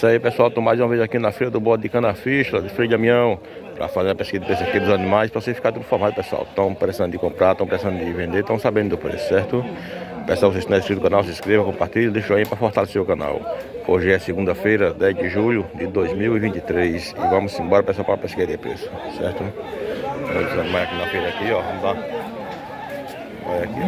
isso aí, pessoal. Estou mais uma vez aqui na feira do bode de Canaficha, de Freio de Damião, para fazer a pesquisa de preço aqui dos animais, para vocês ficarem tudo informados, pessoal. Estão precisando de comprar, estão precisando de vender, estão sabendo do preço, certo? Pessoal, vocês não é inscrito no canal, se inscreva, compartilhe, deixa o joinha para fortalecer o canal. Hoje é segunda-feira, 10 de julho de 2023. E vamos embora, pessoal, para a pesquisa de preço, certo? Vamos animais aqui na feira, aqui, ó. Vamos lá. Olha aqui.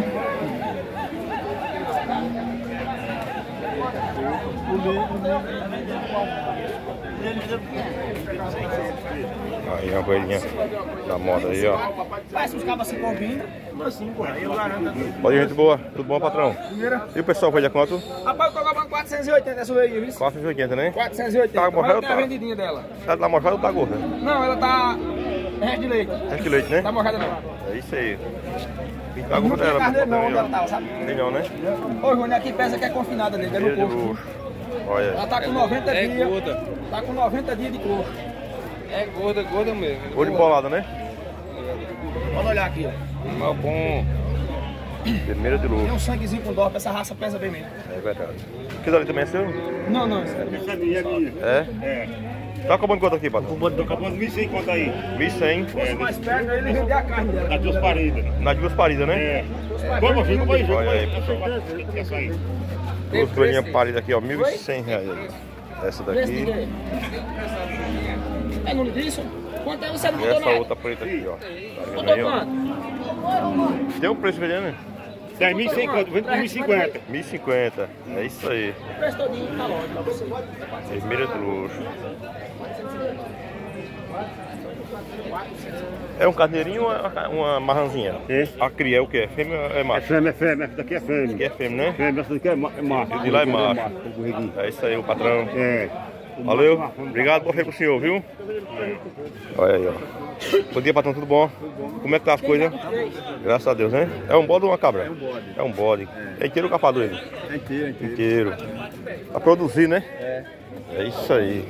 Aí uma coelhinha da moda aí, ó. Parece uns cabos assim combinam. Pode, gente boa. Tudo bom, patrão? E o pessoal vai de quanto? Rapaz, eu tô cobrando 480 essa aí, viu? 480, né? 480. Tá morrendo ou tem tá? a vendidinha dela. Ela tá mojada ou tá gorda? Não, ela tá... resto de leite. Resto de leite, né? Tá mojada não. É isso aí. Tá Não gorda tem ela, carne não, aí, onde ó. ela tava, sabe? Tem não, né? Ô, Júnior, aqui pensa que é confinada nele, é no Cheia de corpo. luxo. Olha Ela aí. tá com 90 É dias. gorda. Tá com 90 dias de coxo. É gorda, gorda mesmo. Olho embolado, né? Pode olhar aqui, ó. Mas bom. Primeira de Tem luxo. um sanguezinho com dó, essa raça pesa bem mesmo. É verdade. Aquilo ali também é seu? Não, não, isso é... Essa minha aqui. É? É. Tá acabando quanto aqui, patrão? Tô acabando 1.100 conta aí. 1.100. Se mais perto, ele vende a carne dela. Das duas paridas. Nas duas paridas, né? É. Vamos, filho, vamos aí, Olha aí, pessoal. Quer sair? Duas coelhinhas paridas aqui, ó. R$1.100. Essa daqui. É no disso? Quanto é você não E botou essa nada? outra preta aqui, ó. Tá vendo Botou aí, ó? quanto? Tem um preço vendendo, né? 10.100 conto, vende por 1.050. 1.050. É isso aí. O preço todinho tá longe pra você. Primeira de luxo. É um carneirinho ou uma marranzinha? É. A cria é o que? É fêmea ou é É macho? fêmea, é fêmea. Essa daqui é fêmea. Aqui é fêmea, né? Fêmea, essa daqui é macho. De lá é macho. Correguinho. É isso aí, o patrão. É. Valeu. Obrigado por ver com o senhor, viu? Olha aí, ó. Bom dia, patrão. Tudo bom? Como é que tá as coisas? Graças a Deus, né? É um bode ou uma cabra? É um bode. É um bode. É inteiro ou capado ele? É inteiro, inteiro. Inteiro. Pra produzir, né? É isso aí.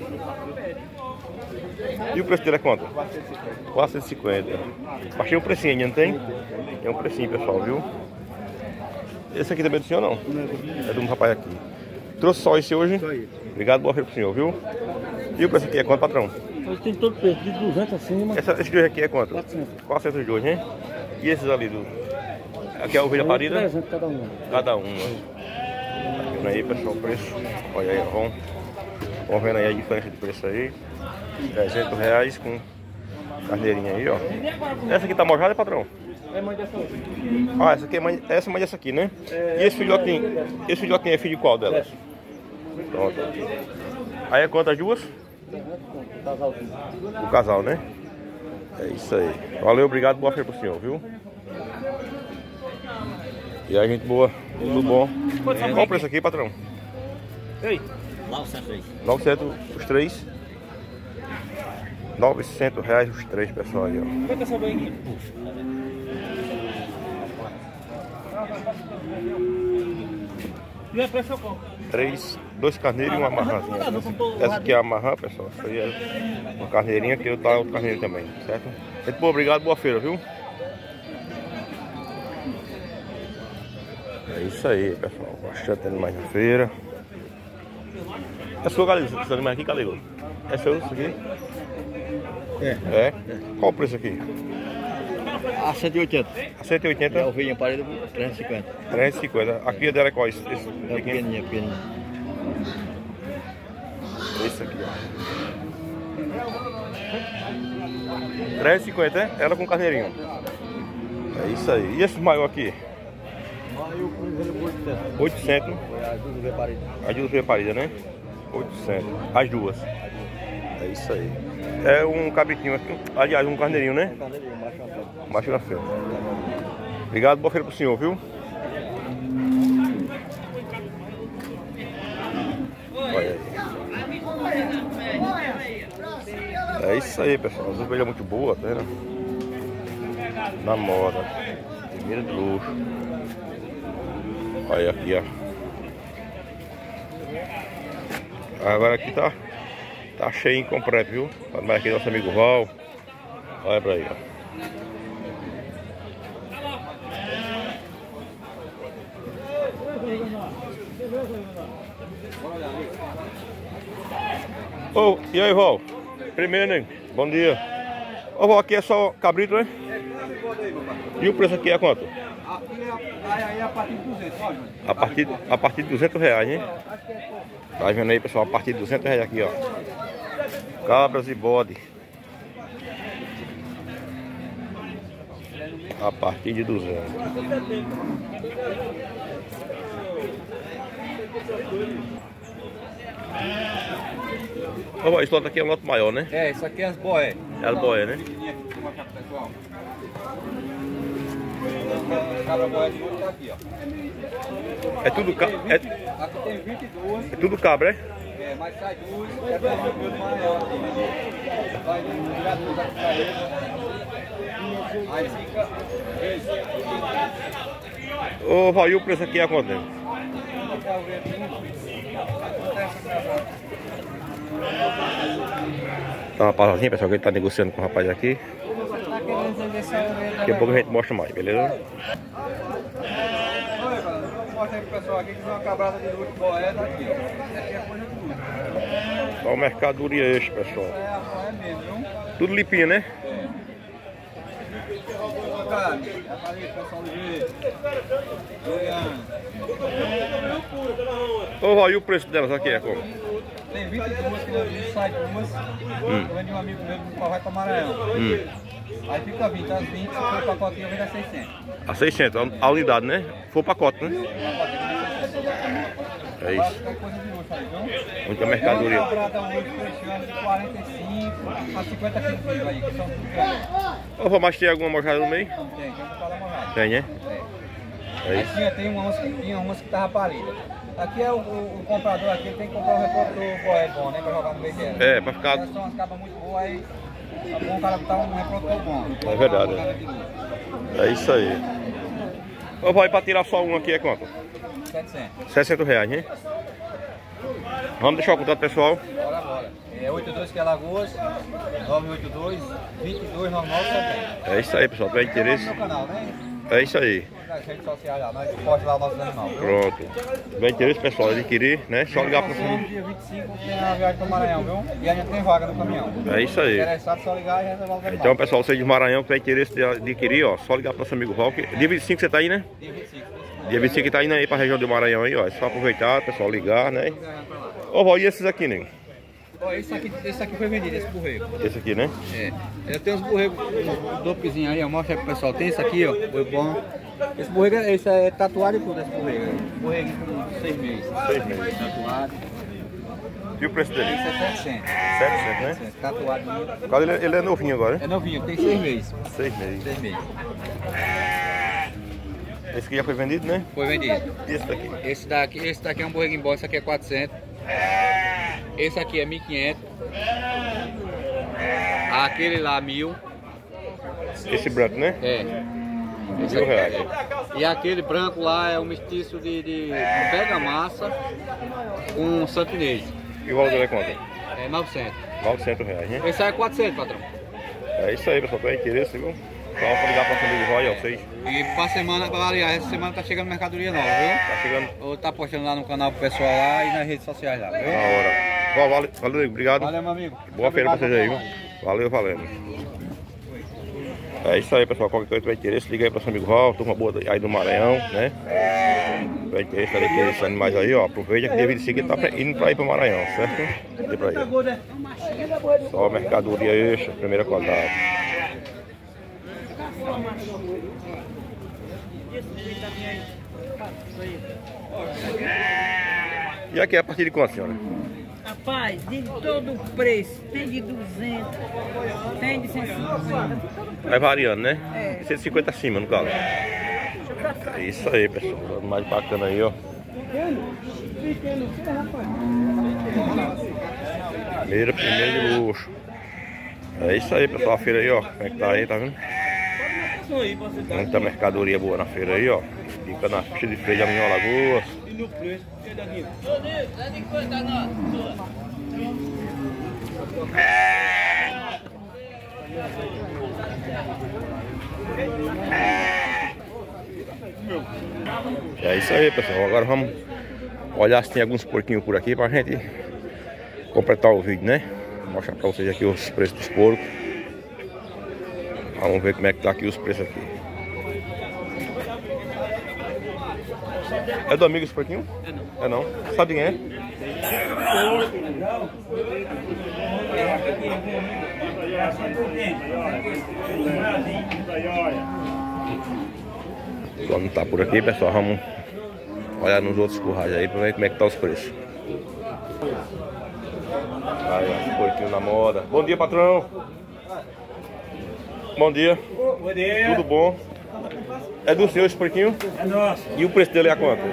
E o preço dele é quanto? 450. Baixei um precinho ainda, não tem? É um precinho, pessoal, viu? Esse aqui também é do senhor, não? É de um rapaz aqui. Trouxe só esse hoje? Só isso. Obrigado, boa feira pro senhor, viu? E o preço aqui é quanto, patrão? Hoje tem todo preço, de 200 acima. Esse de hoje aqui é quanto? 400. 400 de hoje, hein? E esses ali do... Aqui é a ovelha parida? 300 cada um. Cada uma. Tá vendo aí, pessoal, o preço? Olha aí, vamos vendo aí a diferença de preço aí. R$300 com carneirinha aí, ó. Essa aqui tá mojada, patrão? É mãe dessa outra. Ah, essa aqui é mãe, essa é mãe dessa aqui, né? E esse filhotinho? Esse filhotinho é filho de qual delas? Pronto. Aí é quantas duas? O casal, né? É isso aí. Valeu, obrigado, boa feira pro senhor, viu? E aí, gente boa, tudo bom? Qual o preço aqui, patrão? Ei. 900 os três. R$900 os três, pessoal, aí, ó. Quanto é essa banha aqui? E é preço eu compro. Dois carneiros e uma marrãzinha. Essa aqui é a marrã, pessoal. Essa aí é uma carneirinha, que eu tá outro carneiro também, certo? Gente boa, obrigado, boa feira, viu? É isso aí, pessoal. Bastante animais na feira. É sua, galera, esses animais aqui, Calego? É seu isso aqui? É. Qual o preço aqui? A 180. A 180? E a ovelhinha parida por 350. 350. A cria dela é qual? Esse É pequenininha, pequenininha. Esse aqui, ó. 350, é? Ela com carneirinho. É isso aí. E esse maior aqui? Maior, por exemplo, 800. 800. As duas ovelhas paridas. As duas paridas, né? 800. As duas. É isso aí. É um cabritinho aqui. Aliás, um carneirinho, né? Carneirinho, macho na frente. Macho na frente. Obrigado, boa feira pro senhor, viu? Olha aí. É isso aí, pessoal. As ovelhas muito boas, tá vendo? Na moda. Primeira de luxo. Olha aqui, ó. Agora aqui tá cheio em completo, viu? Mas aqui nosso amigo Val. Olha pra aí, ó. Ô, e aí, Val? Primeiro, né? Bom dia. Ô, Val, aqui é só cabrito, né? E o preço aqui é quanto? Aqui é a partir de 200, ó, Júnior. A partir de 200 reais, hein? Tá vendo aí, pessoal? A partir de 200 reais aqui, ó. Cabras e bode. A partir de 200. Ô, esse lote aqui é um lote maior, né? É, isso aqui é as boé. É as boé, né? Cabra boé de novo tá aqui, ó. É tudo cabra? Aqui tem 22. É tudo cabra, é? É, mas sai duas, é pra ver o maior aqui. Vai virar duas aqui pra ele. Aí fica. Ô, Val, e o preço aqui é quanto? Tá uma pausazinha, pessoal, que ele tá negociando com o rapaz aqui. Daqui a pouco a gente mostra mais, beleza? Mostra aí pro pessoal aqui que tem uma cabrada de luto boé daqui, ó. Aqui é coisa de luto. Só mercadoria extra, pessoal. É a boé mesmo, viu? Tudo limpinho, né? Cara, aí, pessoal do jeito. Ô, Val, e o preço delas aqui é como? Tem 22 que eu sai duas. Eu vendi um amigo meu que vai para Maranhão. Aí fica 20, as 20, se for o pacotinho eu vendo a 600. A 600, a unidade, né? Foi o pacote, né? É isso. É coisa de luxo aí, viu? Muita mercadoria. Uma prata hoje fechando de 45 a 50 quilos aí, que são tudo grandes. Ô, Val, mas tem alguma mojada no meio? Tem que botar lá mojada. Tem, né? É Aí isso. tem umas que tava paridas. Aqui é o comprador aqui, ele tem que comprar o reprodutor boé bom, né? Pra jogar no meio dela. É, pra ficar... São umas cabas muito boas, aí é bom o cara botar um reprodutor bom. É verdade. É isso aí. Ô, Val, e pra tirar só um aqui é quanto? 700. 60 reais, né? Vamos deixar o contato pessoal. Bora, bora. É 82 que é Lagoas, 982 229970. É isso aí, pessoal. Tem interesse? No meu canal, né? É isso aí. Nas redes sociais lá, nós postamos lá os nossos animais. Pronto. Tem interesse, pessoal, adquirir, né? Só ligar pra Dia 25 tem a viagem para o Maranhão, viu? E a gente tem vaga no caminhão. É isso aí. Interessado, só ligar e reservar os animais. Então, pessoal, você de Maranhão que tem interesse de adquirir, ó, só ligar pro nosso amigo Val. Dia 25 você tá aí, né? Dia 25. Dia 25 tá indo aí pra região do Maranhão aí, ó. É só aproveitar, pessoal, ligar, né? Ô, Val, e esses aqui, né? Ó, esse aqui foi vendido, esse borrego. Esse aqui, né? É. Eu tenho uns borregos, um dopezinho aí, ó. Mostra aí pro pessoal. Tem esse aqui, ó. Foi bom. Esse borrego, esse é tatuado e tudo, esse borrego. Borreguinho com 6 meses. 6 meses. Tatuado. E o preço dele? Esse é 700. 700, né? Tatuadinho. Ele é novinho agora, né? É novinho, tem 6 meses. 6 meses. 6 meses. Esse aqui já foi vendido, né? Foi vendido. E esse daqui? Esse daqui é um borrego em bom, esse aqui é 400. Esse aqui é 1.500. Aquele lá 1.000. Esse branco, né? É. Esse R$1.000. aqui. E aquele branco lá é um mestiço de pega massa com santinês. E o valor dele é quanto? É 900. R$900, né? Esse aí é 400, patrão. É isso aí, pessoal. Tem interesse, viu? Só pra ligar pra família Roy, ó, vocês. E pra semana, aliás, essa semana tá chegando mercadoria nova, viu? Tá chegando Ou tá postando lá no canal pro pessoal lá e nas redes sociais lá, viu? na hora. Val, valeu, obrigado. Valeu, meu amigo. Boa feira pra vocês aí, viu? Valeu, valendo. É isso aí, pessoal. Qualquer coisa que tiver interesse, liga aí pra seu amigo Val, turma boa aí do Maranhão, né? Tiver interesse, adquirir esses animais aí, ó. Aproveita que dia 25 ele tá indo pra ir pro Maranhão, certo? Dê pra ir. Só mercadoria extra, primeira qualidade. E aqui é a partir de quanto, senhora? Rapaz, de todo o preço, tem de 200, tem de 150. Vai variando, né? É. 150 acima, no caso. É isso aí, pessoal. Mais bacana aí, ó. Primeira de luxo. É isso aí, pessoal. A feira aí, ó. Como é que tá aí, tá vendo? Muita mercadoria boa na feira aí, ó. Fica na ficha de freio de Amanhã Lagoas. É isso aí, pessoal. Agora vamos olhar se tem alguns porquinhos por aqui pra gente completar o vídeo, né? Vou mostrar pra vocês aqui os preços dos porcos. Vamos ver como é que tá aqui os preços aqui. É do amigo esse porquinho? É não. Sabe quem é? Quando tá por aqui, pessoal, vamos olhar nos outros currais aí pra ver como é que tá os preços. Aí, ó, porquinho na moda. Bom dia, patrão. Bom dia. Bom dia. Tudo bom? É do senhor esse porquinho? É nosso. E o preço dele é a quanto?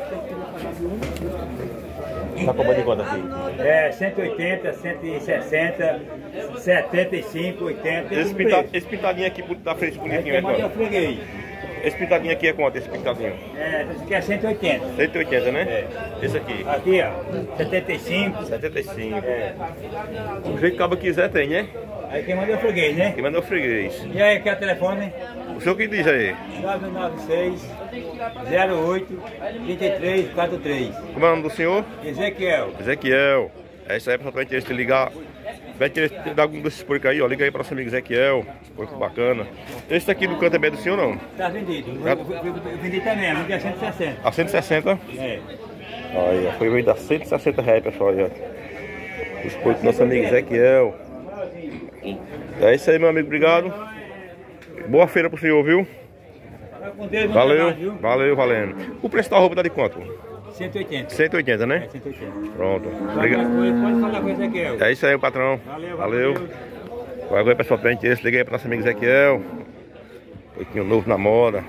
Tá cobrando de quanto aqui? É 180, 160, 75, 80. Esse pintadinho aqui da frente bonitinho é Mas eu quanto? freguei. Esse pintadinho aqui é quanto? Esse pintadinho? Esse aqui é 180. 180, né? É. Esse aqui? Aqui, ó, 75. 75. É. O jeito que o cabo quiser tem, né? Aí quem mandou freguês, né? Quem mandou o freguês. E aí, quer o telefone? O senhor que diz aí? 996 08 3343. Como é o nome do senhor? Ezequiel. Ezequiel. É isso aí, pessoal, vai interesse de ligar. Vai interesse de dar algum desses porcos aí, ó. Liga aí para nosso amigo Ezequiel. Porco bacana. Esse daqui do canto é bem do senhor, não? Tá vendido. Eu vendi também, vendi a 160. A 160? É. Aí, ó, foi vendido a 160 reais, pessoal. Aí, ó. Os porcos do nosso amigo Ezequiel. É isso aí, meu amigo. Obrigado. Boa feira pro senhor, viu? Valeu, valeu, valendo. O preço da roupa tá de quanto? 180. 180, né? É, 180. Pronto. Obrigado. Pode falar com o Ezequiel. É isso aí, patrão. Valeu. Agora, pessoal, tem interesse, liga aí para nosso amigo Ezequiel. Porquinho novo na moda.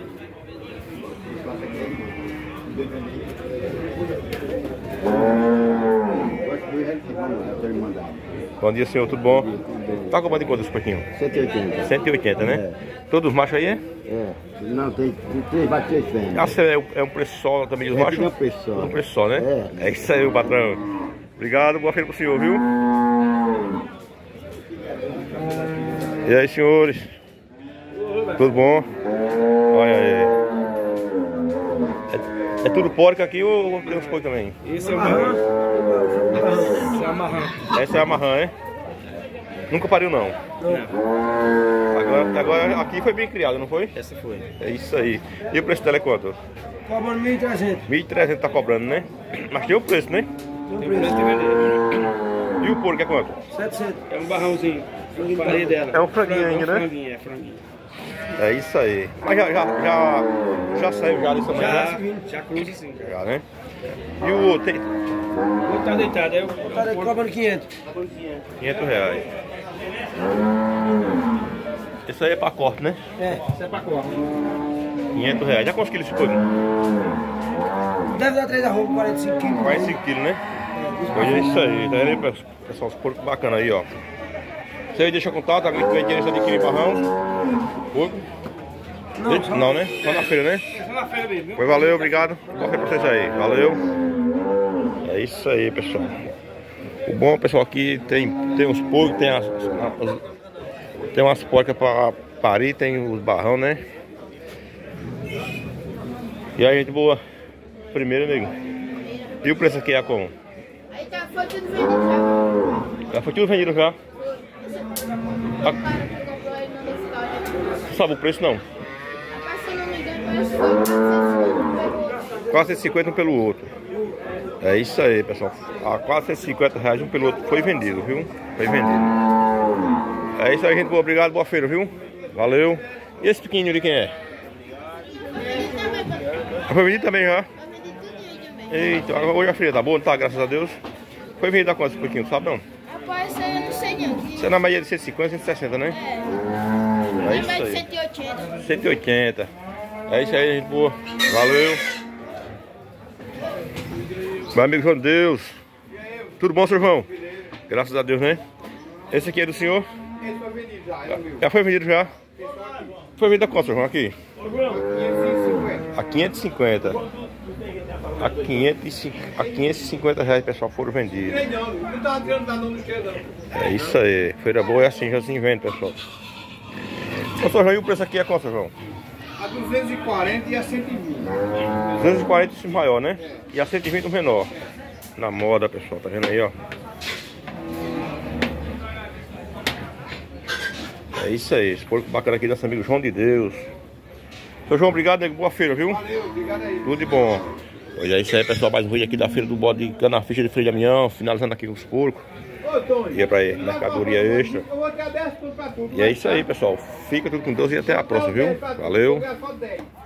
Bom dia, senhor, tudo bom? Tá com de quanto esse porquinho? 180. 180, né? Todos os machos aí, é? É. Não, tem 3 bates fêmeas. Ah, é um preço só também dos machos? É um preço só. Um preço só, né? É. É isso aí, patrão. Obrigado, boa feira pro senhor, viu? E aí, senhores? Tudo bom? Olha aí. É tudo porco aqui ou tem uns porcos também? Esse é o marrão. Esse é o marrão. Essa é a marrã, é? Nunca pariu, não? Agora aqui foi bem criado, não foi? Essa foi. É isso aí. E o preço dela é quanto? Cobrando 1.300. 1.300 tá cobrando, né? Mas tem o preço, né? Tem preço de vender. E o porco é quanto? 700. É um barrãozinho. Farinha dela. É um franguinho ainda, né? Franguinho, é franguinho. É isso aí. Mas já saiu já dessa manhã? Já cruza sim. Já, né? E o outro tem O outro tá deitado, é o cara cobrando 500. 500 reais. Esse aí é pra corte, né? É, isso é pra corte. 500 reais. Já quantos quilos esse porco? Deve dar 3 arroba, 45 quilos. 45 quilos, né? Pois é isso aí. Tá vendo, pessoal? Os porcos bacanas aí, ó. Você aí deixa contato, alguém que tem interesse de adquirir barrão? Porco? Não, né? Só na feira, né? Só na feira mesmo, viu? Pois valeu, obrigado. Qualquer pra vocês aí. Valeu. É isso aí, pessoal. O bom, pessoal, aqui tem os porcos, tem umas porcas pra parir, tem os barrão, né? E aí, gente boa. Primeiro, amigo. E o preço aqui é como? Aí tá, foi tudo vendido já. Já foi tudo vendido já? Não sabe o preço, não? Se não me engano, foi Quase 150 um pelo outro. É isso aí, pessoal. A quase 150 reais um pelo outro foi vendido, viu? Foi vendido. É isso aí, gente boa. Obrigado, boa feira, viu? Valeu. E esse pequenininho de quem é? Foi vendido também já? Eita, hoje a feira tá boa, não tá? Graças a Deus. Foi vendido a quanto esse pequenininho, sabe não? Rapaz, isso aí eu não sei não. Isso é na média de 150, 160, né? É isso aí. 180. 180. É isso aí, gente boa. Valeu. Meu amigo João Deus. Tudo bom, seu João? Graças a Deus, né? Esse aqui é do senhor? Esse foi vendido já. Já foi vendido já? Foi vendido a quanto, seu João? Aqui? 550. A 550. A 550 reais, pessoal, foram vendidos. Não tava tirando da nome esquerda. É isso aí. Feira boa é assim, já se vende, pessoal. Ô, seu João, e o preço aqui é quanto, seu João? A 240 e a 120. 240 o maior, né? E a 120 o menor. Na moda, pessoal, tá vendo aí, ó? É isso aí, esse porco bacana aqui, nosso amigo João de Deus. Seu João, obrigado, nego. Boa feira, viu? Valeu, obrigado aí. Tudo de bom. Pois é isso aí, pessoal. Mais um vídeo aqui da feira do bode de Canaficha de Freio de Damião. Finalizando aqui com os porcos. Ô, Tony. Ia pra mercadoria extra. Eu vou te dar 10 pra tu. E é isso aí, pessoal. Fica tudo com Deus e até a próxima, viu? Valeu. Só 10.